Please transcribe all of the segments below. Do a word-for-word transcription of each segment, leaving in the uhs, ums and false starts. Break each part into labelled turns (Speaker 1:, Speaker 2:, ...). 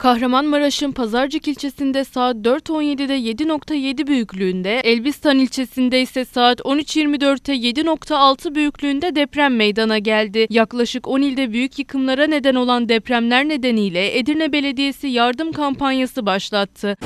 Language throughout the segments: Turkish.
Speaker 1: Kahramanmaraş'ın Pazarcık ilçesinde saat dört on yedide yedi nokta yedi büyüklüğünde, Elbistan ilçesinde ise saat on üç yirmi dörtte yedi nokta altı büyüklüğünde deprem meydana geldi. Yaklaşık on ilde büyük yıkımlara neden olan depremler nedeniyle Edirne Belediyesi yardım kampanyası başlattı.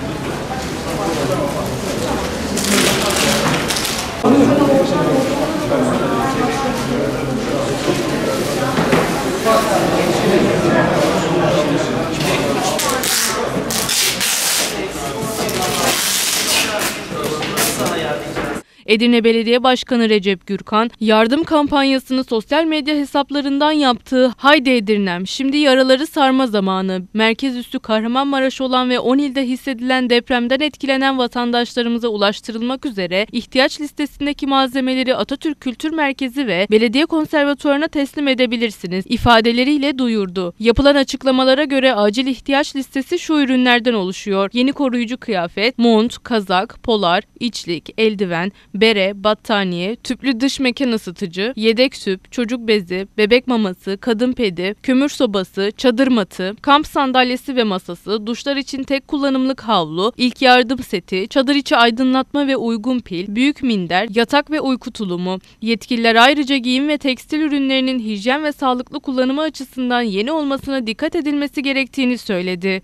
Speaker 1: Edirne Belediye Başkanı Recep Gürkan, yardım kampanyasını sosyal medya hesaplarından yaptığı "Haydi Edirnem, şimdi yaraları sarma zamanı", merkez üssü Kahramanmaraş olan ve on ilde hissedilen depremden etkilenen vatandaşlarımıza ulaştırılmak üzere ihtiyaç listesindeki malzemeleri Atatürk Kültür Merkezi ve Belediye Konservatuvarı'na teslim edebilirsiniz ifadeleriyle duyurdu. Yapılan açıklamalara göre acil ihtiyaç listesi şu ürünlerden oluşuyor: yeni koruyucu kıyafet, mont, kazak, polar, içlik, eldiven, bere, battaniye, tüplü dış mekan ısıtıcı, yedek tüp, çocuk bezi, bebek maması, kadın pedi, kömür sobası, çadır matı, kamp sandalyesi ve masası, duşlar için tek kullanımlık havlu, ilk yardım seti, çadır içi aydınlatma ve uygun pil, büyük minder, yatak ve uyku tulumu. Yetkililer ayrıca giyim ve tekstil ürünlerinin hijyen ve sağlıklı kullanımı açısından yeni olmasına dikkat edilmesi gerektiğini söyledi.